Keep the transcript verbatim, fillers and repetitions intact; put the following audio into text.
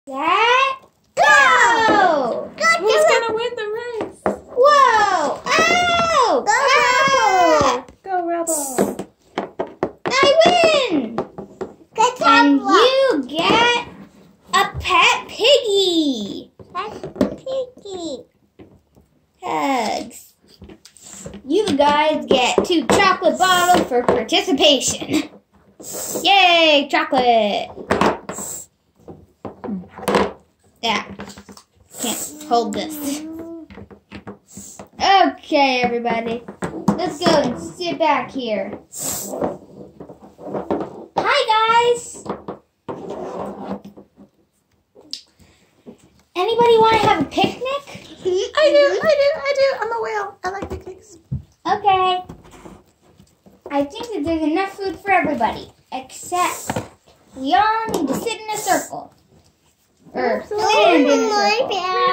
set, go! Go Who's going to win the race? Whoa! Ow! Go, ah! Go, Rebel! I win! Good And you get a pet piggy. Pet piggy. Hugs. You guys get two chocolate bottles for participation. Yay, chocolate. Yeah, can't hold this. Okay, everybody. Let's go and sit back here. Hi, guys. Anybody want to have a picnic? I do, I do, I do. I'm a whale. I like picnics. Okay. I think that there's enough food for everybody, except we all need to sit in a circle. Or stand in a circle.